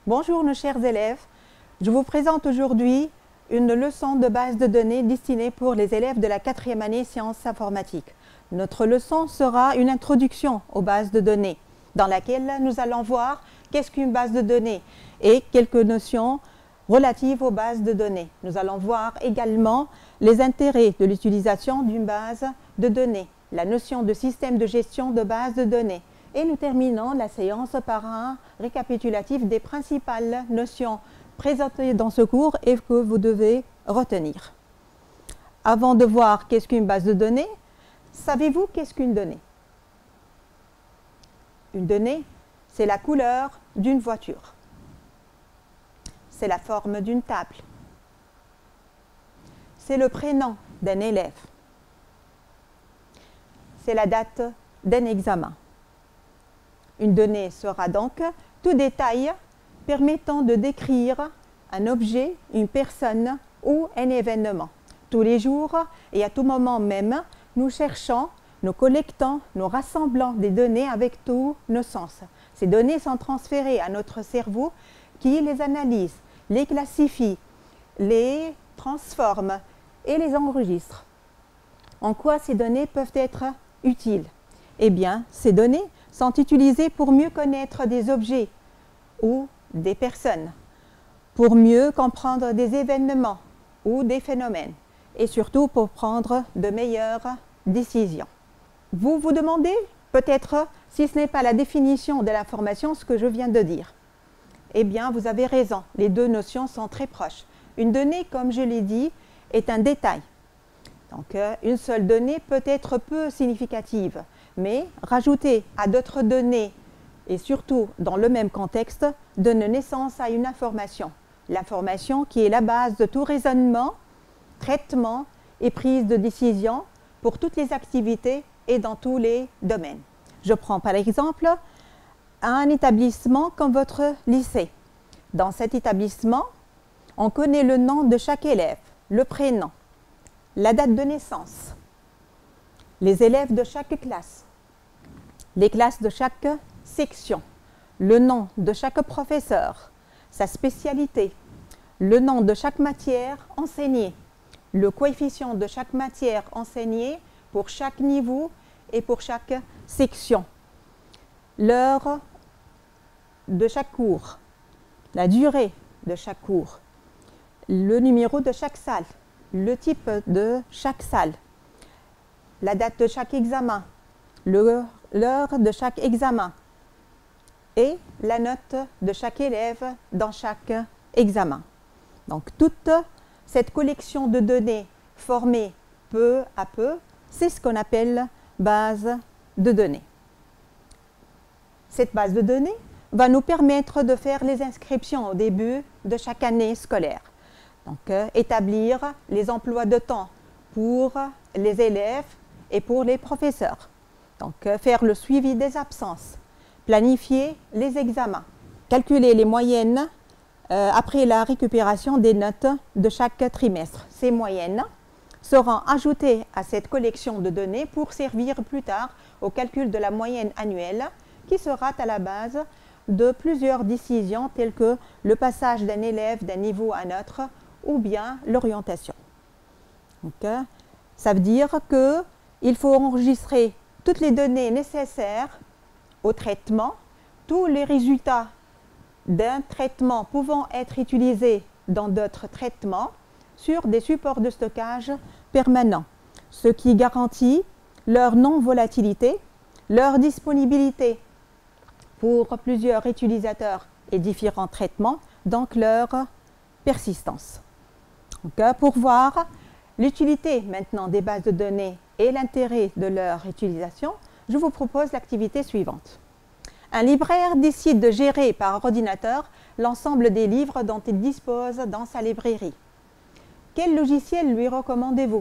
Bonjour nos chers élèves, je vous présente aujourd'hui une leçon de base de données destinée pour les élèves de la 4e année sciences informatiques. Notre leçon sera une introduction aux bases de données, dans laquelle nous allons voir qu'est-ce qu'une base de données et quelques notions relatives aux bases de données. Nous allons voir également les intérêts de l'utilisation d'une base de données, la notion de système de gestion de base de données. Et nous terminons la séance par un récapitulatif des principales notions présentées dans ce cours et que vous devez retenir. Avant de voir qu'est-ce qu'une base de données, savez-vous qu'est-ce qu'une donnée? Une donnée, c'est la couleur d'une voiture. C'est la forme d'une table. C'est le prénom d'un élève. C'est la date d'un examen. Une donnée sera donc tout détail permettant de décrire un objet, une personne ou un événement. Tous les jours et à tout moment même, nous cherchons, nous collectons, nous rassemblons des données avec tous nos sens. Ces données sont transférées à notre cerveau qui les analyse, les classifie, les transforme et les enregistre. En quoi ces données peuvent être utiles? Eh bien, ces données sont utilisées pour mieux connaître des objets ou des personnes, pour mieux comprendre des événements ou des phénomènes, et surtout pour prendre de meilleures décisions. Vous vous demandez peut-être si ce n'est pas la définition de l'information ce que je viens de dire. Eh bien, vous avez raison, les deux notions sont très proches. Une donnée, comme je l'ai dit, est un détail. Donc, une seule donnée peut être peu significative, mais rajouter à d'autres données, et surtout dans le même contexte, donne naissance à une information. L'information qui est la base de tout raisonnement, traitement et prise de décision pour toutes les activités et dans tous les domaines. Je prends par exemple un établissement comme votre lycée. Dans cet établissement, on connaît le nom de chaque élève, le prénom, la date de naissance, les élèves de chaque classe, les classes de chaque section, le nom de chaque professeur, sa spécialité, le nom de chaque matière enseignée, le coefficient de chaque matière enseignée pour chaque niveau et pour chaque section, l'heure de chaque cours, la durée de chaque cours, le numéro de chaque salle, le type de chaque salle, la date de chaque examen, l'heure de chaque examen et la note de chaque élève dans chaque examen. Donc toute cette collection de données formée peu à peu, c'est ce qu'on appelle base de données. Cette base de données va nous permettre de faire les inscriptions au début de chaque année scolaire. Donc, établir les emplois de temps pour les élèves et pour les professeurs. Donc, faire le suivi des absences, planifier les examens, calculer les moyennes après la récupération des notes de chaque trimestre. Ces moyennes seront ajoutées à cette collection de données pour servir plus tard au calcul de la moyenne annuelle qui sera à la base de plusieurs décisions telles que le passage d'un élève d'un niveau à un autre ou bien l'orientation. Ça veut dire qu'il faut enregistrer toutes les données nécessaires au traitement, tous les résultats d'un traitement pouvant être utilisés dans d'autres traitements sur des supports de stockage permanents, ce qui garantit leur non-volatilité, leur disponibilité pour plusieurs utilisateurs et différents traitements, donc leur persistance. Pour voir l'utilité maintenant des bases de données et l'intérêt de leur utilisation, je vous propose l'activité suivante. Un libraire décide de gérer par ordinateur l'ensemble des livres dont il dispose dans sa librairie. Quel logiciel lui recommandez-vous?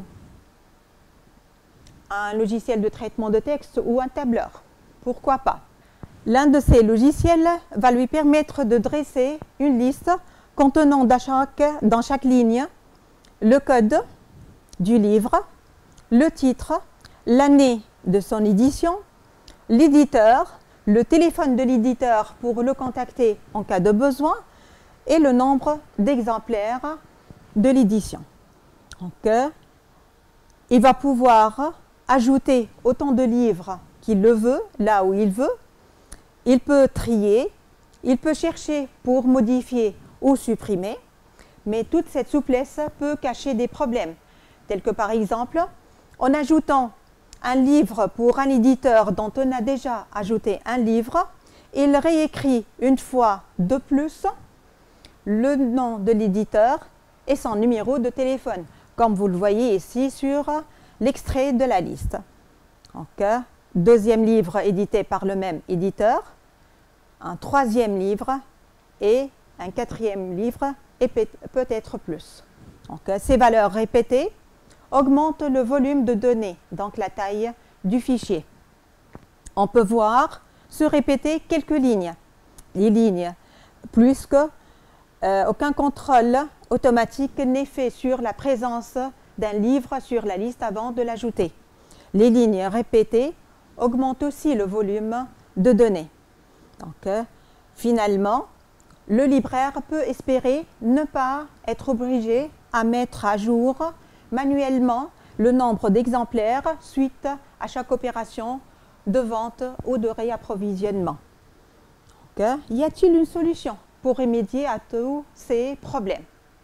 Un logiciel de traitement de texte ou un tableur? Pourquoi pas? L'un de ces logiciels va lui permettre de dresser une liste contenant dans chaque ligne le code du livre, le titre, l'année de son édition, l'éditeur, le téléphone de l'éditeur pour le contacter en cas de besoin, et le nombre d'exemplaires de l'édition. Donc, il va pouvoir ajouter autant de livres qu'il le veut, là où il veut. Il peut trier, il peut chercher pour modifier ou supprimer, mais toute cette souplesse peut cacher des problèmes, tels que par exemple, en ajoutant un livre pour un éditeur dont on a déjà ajouté un livre, il réécrit une fois de plus le nom de l'éditeur et son numéro de téléphone, comme vous le voyez ici sur l'extrait de la liste. Donc, deuxième livre édité par le même éditeur, un troisième livre et un quatrième livre et peut-être plus. Donc, ces valeurs répétées augmentent le volume de données, donc la taille du fichier. On peut voir se répéter quelques lignes. Les lignes, plus que aucun contrôle automatique n'est fait sur la présence d'un livre sur la liste avant de l'ajouter. Les lignes répétées augmentent aussi le volume de données. Donc, finalement, le libraire peut espérer ne pas être obligé à mettre à jour manuellement le nombre d'exemplaires suite à chaque opération de vente ou de réapprovisionnement. Donc, y a-t-il une solution pour remédier à tous ces problèmes?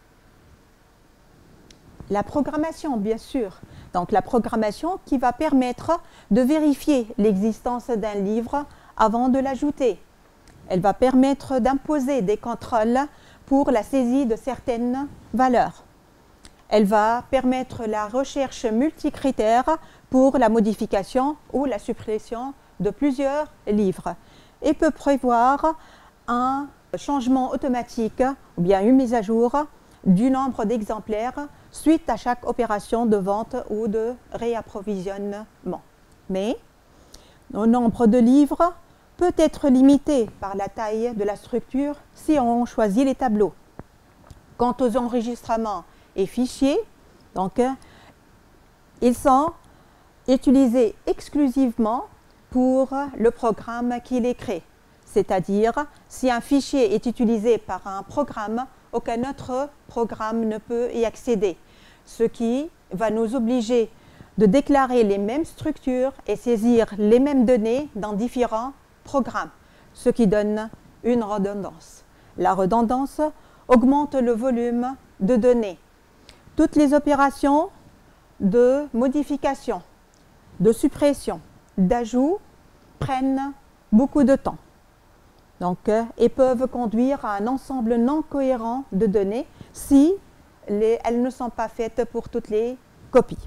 La programmation, bien sûr. Donc, la programmation qui va permettre de vérifier l'existence d'un livre avant de l'ajouter. Elle va permettre d'imposer des contrôles pour la saisie de certaines valeurs. Elle va permettre la recherche multicritère pour la modification ou la suppression de plusieurs livres et peut prévoir un changement automatique ou bien une mise à jour du nombre d'exemplaires suite à chaque opération de vente ou de réapprovisionnement. Mais le nombre de livres peut être limité par la taille de la structure si on choisit les tableaux. Quant aux enregistrements et fichiers, donc, ils sont utilisés exclusivement pour le programme qui les crée. C'est-à-dire, si un fichier est utilisé par un programme, aucun autre programme ne peut y accéder, ce qui va nous obliger de déclarer les mêmes structures et saisir les mêmes données dans différents programmes, ce qui donne une redondance. La redondance augmente le volume de données. Toutes les opérations de modification, de suppression, d'ajout prennent beaucoup de temps. Donc, et peuvent conduire à un ensemble non cohérent de données si elles ne sont pas faites pour toutes les copies.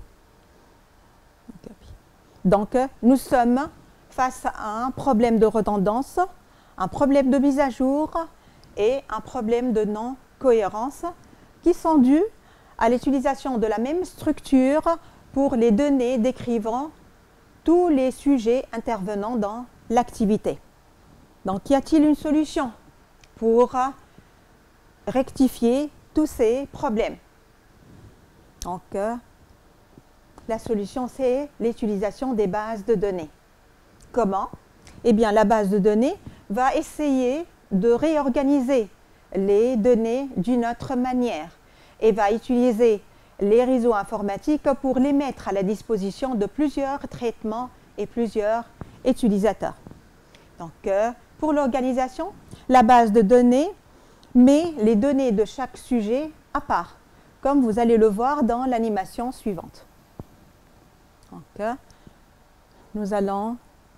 Donc, nous sommes face à un problème de redondance, un problème de mise à jour et un problème de non-cohérence qui sont dus à l'utilisation de la même structure pour les données décrivant tous les sujets intervenant dans l'activité. Donc, y a-t-il une solution pour rectifier tous ces problèmes? Donc, la solution, c'est l'utilisation des bases de données. Comment? Eh bien, la base de données va essayer de réorganiser les données d'une autre manière et va utiliser les réseaux informatiques pour les mettre à la disposition de plusieurs traitements et plusieurs utilisateurs. Donc, pour l'organisation, la base de données met les données de chaque sujet à part, comme vous allez le voir dans l'animation suivante. Donc, nous allons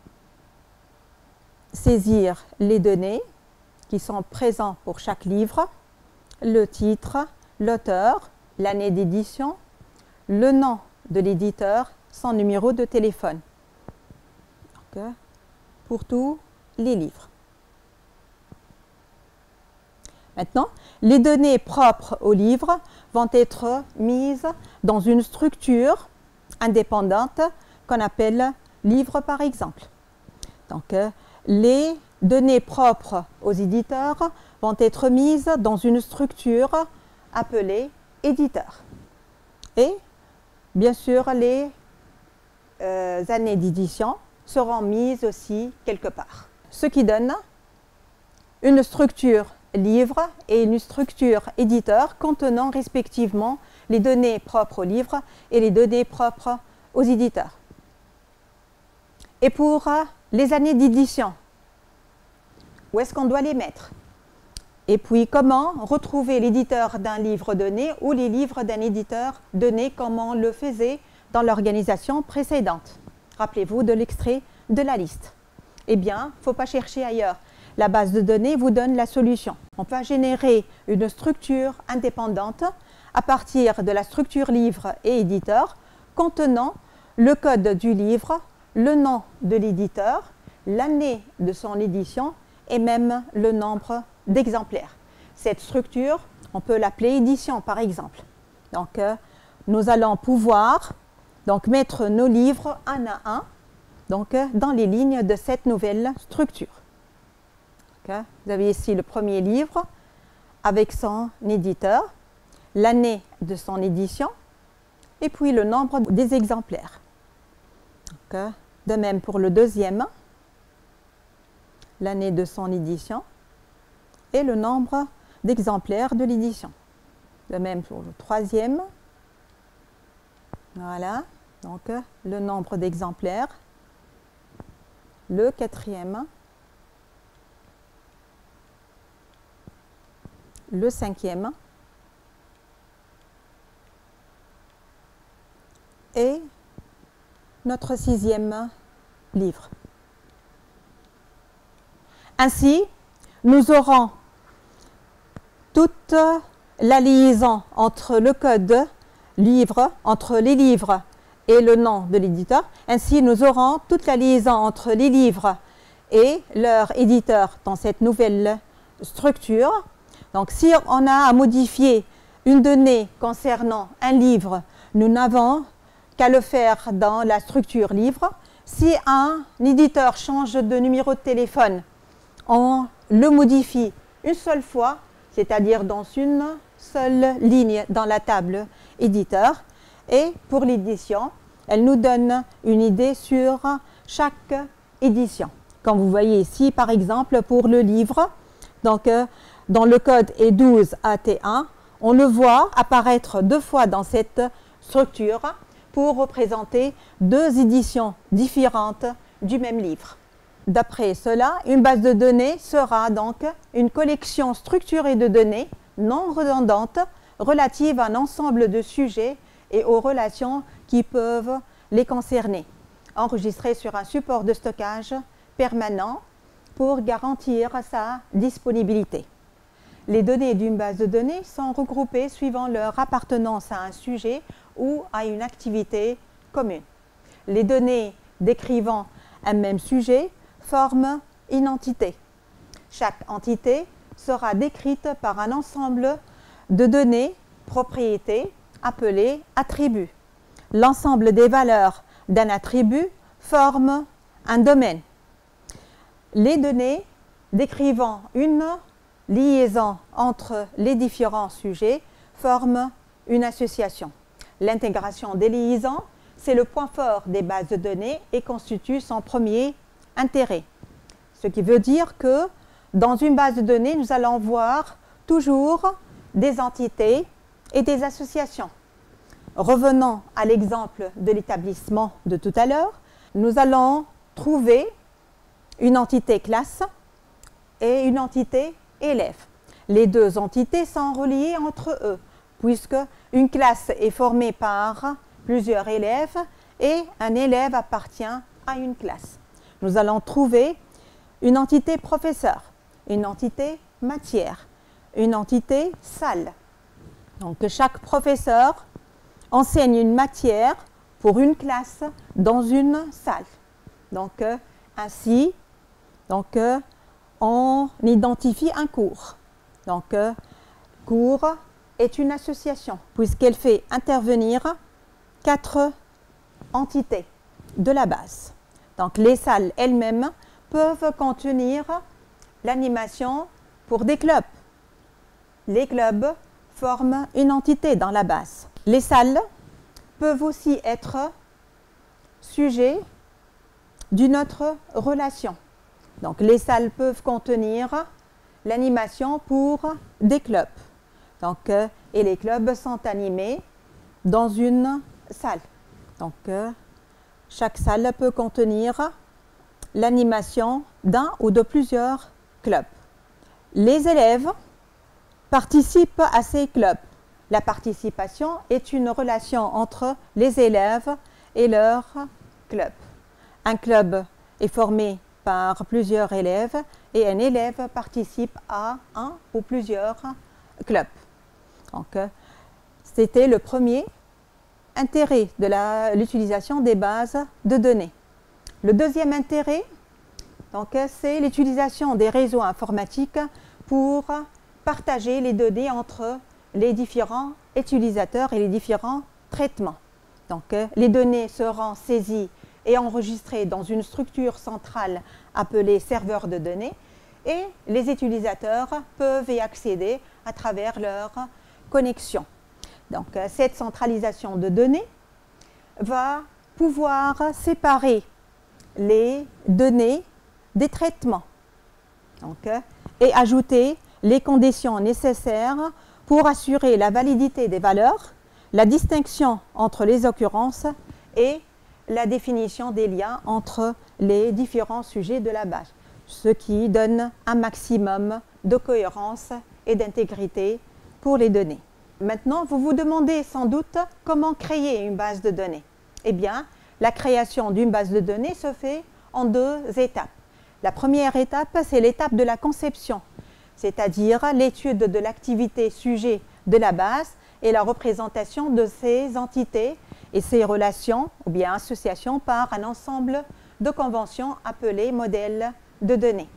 saisir les données qui sont présentes pour chaque livre, le titre, l'auteur, l'année d'édition, le nom de l'éditeur, son numéro de téléphone. Donc, pour tous les livres. Maintenant, les données propres au livre vont être mises dans une structure indépendante qu'on appelle livre par exemple. Donc, les données propres aux éditeurs vont être mises dans une structure appelée éditeur. Et bien sûr, les années d'édition seront mises aussi quelque part. Ce qui donne une structure livre et une structure éditeur contenant respectivement les données propres au livre et les données propres aux éditeurs. Et pour les années d'édition, où est-ce qu'on doit les mettre? Et puis, comment retrouver l'éditeur d'un livre donné ou les livres d'un éditeur donné comme on le faisait dans l'organisation précédente? Rappelez-vous de l'extrait de la liste. Eh bien, il ne faut pas chercher ailleurs. La base de données vous donne la solution. On va générer une structure indépendante à partir de la structure livre et éditeur contenant le code du livre, le nom de l'éditeur, l'année de son édition et même le nombre d'exemplaires. Cette structure, on peut l'appeler édition par exemple. Donc, nous allons pouvoir mettre nos livres un à un dans les lignes de cette nouvelle structure. Vous avez ici le premier livre avec son éditeur, l'année de son édition et puis le nombre des exemplaires. De même pour le deuxième, l'année de son édition et le nombre d'exemplaires de l'édition. De même pour le troisième, voilà, donc le nombre d'exemplaires, le quatrième, le cinquième et notre sixième livre. Ainsi, nous aurons toute la liaison entre le code livre, entre les livres et le nom de l'éditeur. Ainsi, nous aurons toute la liaison entre les livres et leur éditeur dans cette nouvelle structure. Donc, si on a à modifier une donnée concernant un livre, nous n'avons qu'à le faire dans la structure livre. Si un éditeur change de numéro de téléphone, on le modifie une seule fois, c'est-à-dire dans une seule ligne dans la table éditeur. Et pour l'édition, elle nous donne une idée sur chaque édition. Comme vous voyez ici, par exemple, pour le livre, donc, dans le code est 12AT1, on le voit apparaître deux fois dans cette structure pour représenter deux éditions différentes du même livre. D'après cela, une base de données sera donc une collection structurée de données non redondantes relatives à un ensemble de sujets et aux relations qui peuvent les concerner, enregistrées sur un support de stockage permanent pour garantir sa disponibilité. Les données d'une base de données sont regroupées suivant leur appartenance à un sujet ou à une activité commune. Les données décrivant un même sujet forment une entité. Chaque entité sera décrite par un ensemble de données, propriétés, appelées attributs. L'ensemble des valeurs d'un attribut forme un domaine. Les données décrivant une liaison entre les différents sujets forment une association. L'intégration des liaisons, c'est le point fort des bases de données et constitue son premier intérêt. Ce qui veut dire que dans une base de données, nous allons voir toujours des entités et des associations. Revenons à l'exemple de l'établissement de tout à l'heure. Nous allons trouver une entité classe et une entité élève. Les deux entités sont reliées entre eux, puisque une classe est formée par plusieurs élèves et un élève appartient à une classe. Nous allons trouver une entité professeur, une entité matière, une entité salle. Donc chaque professeur enseigne une matière pour une classe dans une salle. Donc ainsi, on identifie un cours. Donc cours est une association puisqu'elle fait intervenir 4 entités de la base. Donc les salles elles-mêmes peuvent contenir l'animation pour des clubs. Les clubs forment une entité dans la base. Les salles peuvent aussi être sujets d'une autre relation. Donc les salles peuvent contenir l'animation pour des clubs. Donc, et les clubs sont animés dans une salle. Donc, chaque salle peut contenir l'animation d'un ou de plusieurs clubs. Les élèves participent à ces clubs. La participation est une relation entre les élèves et leur club. Un club est formé par plusieurs élèves et un élève participe à un ou plusieurs clubs. Donc, c'était le premier intérêt de l'utilisation des bases de données. Le deuxième intérêt, c'est l'utilisation des réseaux informatiques pour partager les données entre les différents utilisateurs et les différents traitements. Donc, les données seront saisies et enregistrées dans une structure centrale appelée serveur de données et les utilisateurs peuvent y accéder à travers leur connexion. Donc, cette centralisation de données va pouvoir séparer les données des traitements et ajouter les conditions nécessaires pour assurer la validité des valeurs, la distinction entre les occurrences et la définition des liens entre les différents sujets de la base, ce qui donne un maximum de cohérence et d'intégrité pour les données. Maintenant, vous vous demandez sans doute comment créer une base de données. Eh bien, la création d'une base de données se fait en deux étapes. La première étape, c'est l'étape de la conception, c'est-à-dire l'étude de l'activité sujet de la base et la représentation de ces entités et ces relations ou bien associations par un ensemble de conventions appelées modèles de données.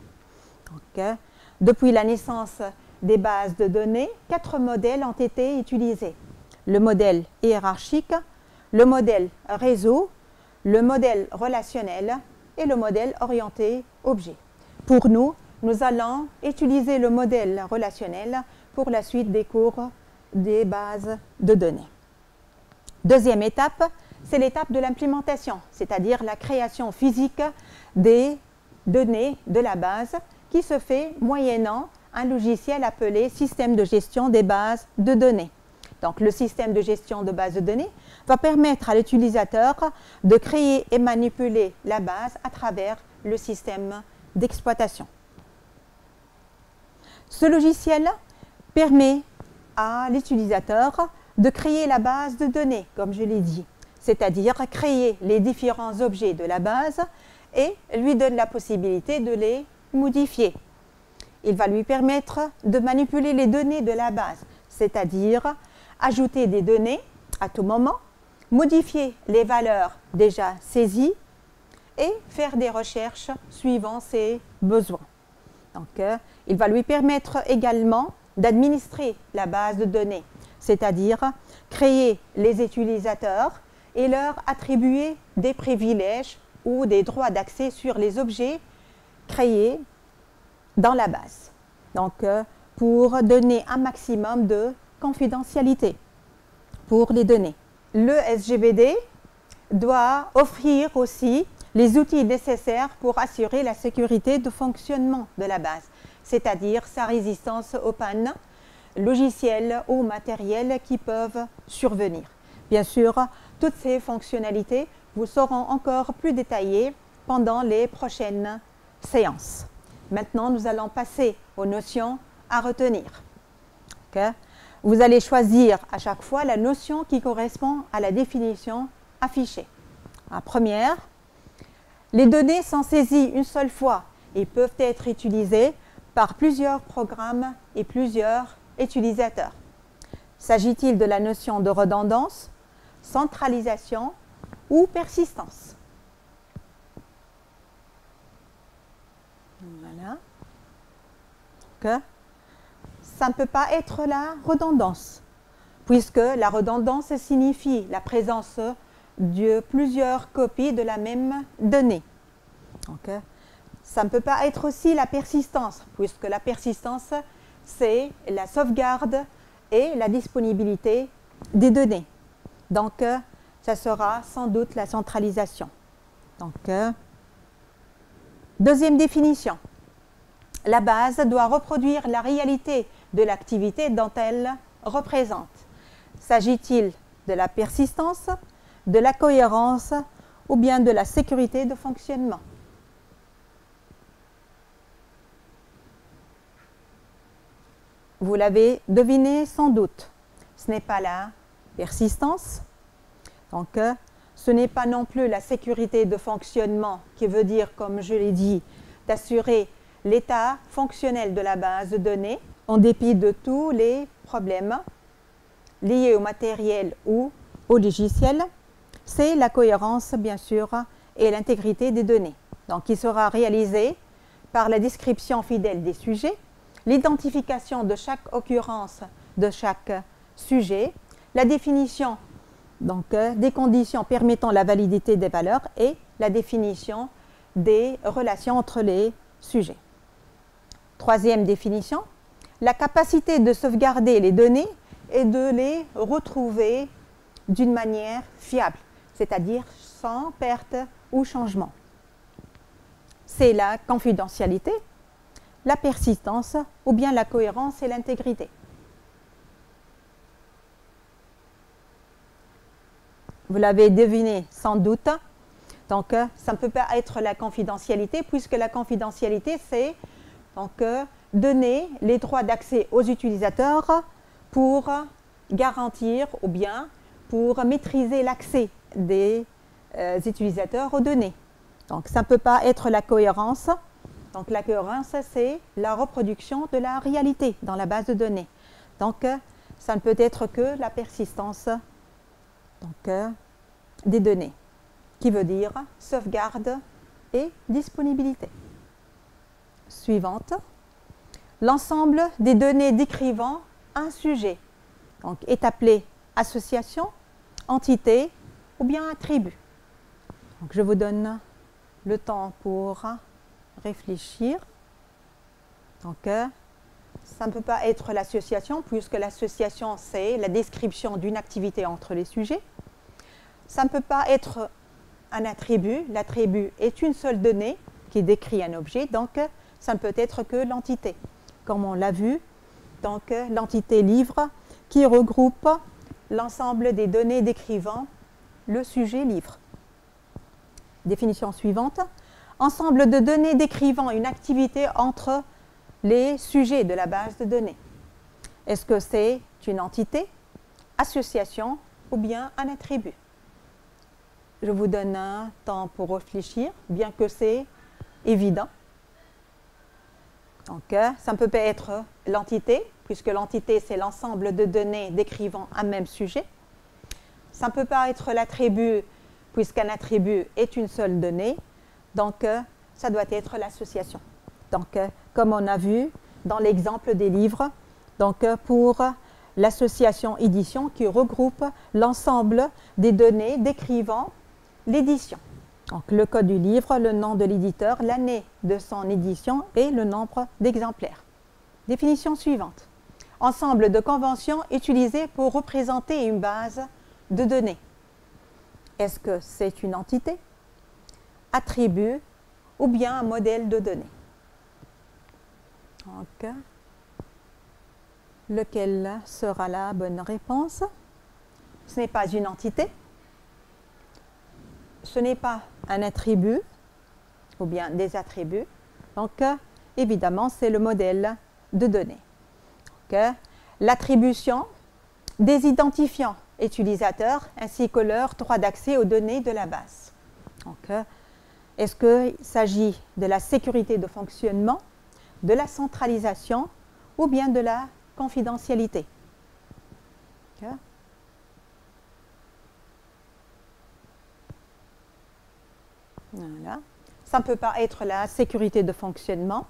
Depuis la naissance des bases de données, 4 modèles ont été utilisés. Le modèle hiérarchique, le modèle réseau, le modèle relationnel et le modèle orienté objet. Pour nous, nous allons utiliser le modèle relationnel pour la suite des cours des bases de données. Deuxième étape, c'est l'étape de l'implémentation, c'est-à-dire la création physique des données de la base qui se fait moyennant un logiciel appelé système de gestion des bases de données. Donc, le système de gestion de bases de données va permettre à l'utilisateur de créer et manipuler la base à travers le système d'exploitation. Ce logiciel permet à l'utilisateur de créer la base de données, comme je l'ai dit, c'est-à-dire créer les différents objets de la base et lui donne la possibilité de les modifier. Il va lui permettre de manipuler les données de la base, c'est-à-dire ajouter des données à tout moment, modifier les valeurs déjà saisies et faire des recherches suivant ses besoins. Donc, il va lui permettre également d'administrer la base de données, c'est-à-dire créer les utilisateurs et leur attribuer des privilèges ou des droits d'accès sur les objets créés dans la base. Donc, pour donner un maximum de confidentialité pour les données. Le SGBD doit offrir aussi les outils nécessaires pour assurer la sécurité de fonctionnement de la base, c'est-à-dire sa résistance aux pannes logicielles ou matérielles qui peuvent survenir. Bien sûr, toutes ces fonctionnalités vous seront encore plus détaillées pendant les prochaines séances. Maintenant, nous allons passer aux notions à retenir. Vous allez choisir à chaque fois la notion qui correspond à la définition affichée. La première, les données sont saisies une seule fois et peuvent être utilisées par plusieurs programmes et plusieurs utilisateurs. S'agit-il de la notion de redondance, centralisation ou persistance? Voilà. Ça ne peut pas être la redondance, puisque la redondance signifie la présence de plusieurs copies de la même donnée. Ça ne peut pas être aussi la persistance, puisque la persistance, c'est la sauvegarde et la disponibilité des données. Donc, ça sera sans doute la centralisation. Donc, deuxième définition. La base doit reproduire la réalité de l'activité dont elle représente. S'agit-il de la persistance, de la cohérence ou bien de la sécurité de fonctionnement? Vous l'avez deviné sans doute, ce n'est pas la persistance, donc ce n'est pas non plus la sécurité de fonctionnement qui veut dire, comme je l'ai dit, d'assurer l'état fonctionnel de la base de données en dépit de tous les problèmes liés au matériel ou au logiciel. C'est la cohérence, bien sûr, et l'intégrité des données. Donc, qui sera réalisée par la description fidèle des sujets, l'identification de chaque occurrence de chaque sujet, la définition donc, des conditions permettant la validité des valeurs et la définition des relations entre les sujets. Troisième définition, la capacité de sauvegarder les données et de les retrouver d'une manière fiable, c'est-à-dire sans perte ou changement. C'est la confidentialité, la persistance ou bien la cohérence et l'intégrité. Vous l'avez deviné sans doute, donc ça ne peut pas être la confidentialité puisque la confidentialité c'est donc donner les droits d'accès aux utilisateurs pour garantir ou bien pour maîtriser l'accès des utilisateurs aux données. Donc ça ne peut pas être la cohérence. Donc la cohérence, c'est la reproduction de la réalité dans la base de données. Donc ça ne peut être que la persistance donc, des données, qui veut dire sauvegarde et disponibilité. Suivante, l'ensemble des données décrivant un sujet donc, est appelé association, entité ou bien attribut. Donc, je vous donne le temps pour réfléchir. Donc, ça ne peut pas être l'association, puisque l'association, c'est la description d'une activité entre les sujets. Ça ne peut pas être un attribut. L'attribut est une seule donnée qui décrit un objet, donc ça ne peut être que l'entité. Comme on l'a vu, donc l'entité livre qui regroupe l'ensemble des données décrivant le sujet livre. Définition suivante. Ensemble de données décrivant une activité entre les sujets de la base de données. Est-ce que c'est une entité, association ou bien un attribut? Je vous donne un temps pour réfléchir, bien que c'est évident. Donc, ça ne peut pas être l'entité, puisque l'entité, c'est l'ensemble de données décrivant un même sujet. Ça ne peut pas être l'attribut, puisqu'un attribut est une seule donnée. Donc, ça doit être l'association. Donc, comme on a vu dans l'exemple des livres, donc pour l'association édition qui regroupe l'ensemble des données décrivant l'édition. Donc, le code du livre, le nom de l'éditeur, l'année de son édition et le nombre d'exemplaires. Définition suivante. Ensemble de conventions utilisées pour représenter une base de données. Est-ce que c'est une entité, attribut ou bien un modèle de données? Donc, lequel sera la bonne réponse? Ce n'est pas une entité, ce n'est pas un attribut ou bien des attributs. Donc, évidemment, c'est le modèle de données. L'attribution des identifiants utilisateurs ainsi que leur droit d'accès aux données de la base. Donc, est-ce qu'il s'agit de la sécurité de fonctionnement, de la centralisation ou bien de la confidentialité? Okay. Voilà. Ça ne peut pas être la sécurité de fonctionnement,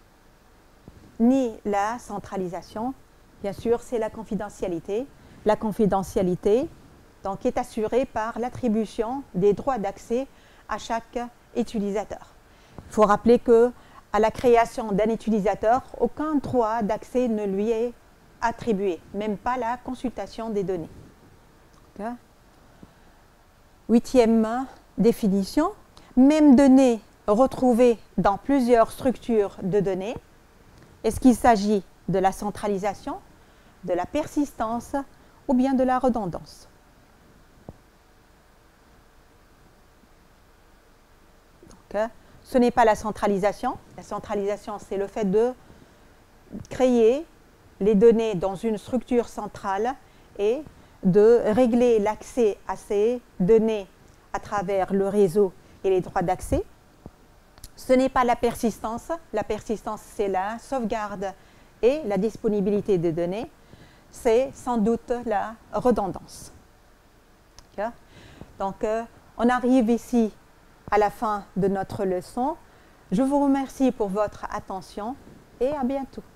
ni la centralisation. Bien sûr, c'est la confidentialité. La confidentialité donc, est assurée par l'attribution des droits d'accès à chaque utilisateur. Il faut rappeler qu'à la création d'un utilisateur, aucun droit d'accès ne lui est attribué, même pas la consultation des données. Okay. Huitième définition, même données retrouvées dans plusieurs structures de données. Est-ce qu'il s'agit de la centralisation, de la persistance ou bien de la redondance? Donc, ce n'est pas la centralisation. La centralisation, c'est le fait de créer les données dans une structure centrale et de régler l'accès à ces données à travers le réseau et les droits d'accès. Ce n'est pas la persistance. La persistance, c'est la sauvegarde et la disponibilité des données. C'est sans doute la redondance. Okay? Donc, on arrive ici à la fin de notre leçon. Je vous remercie pour votre attention et à bientôt.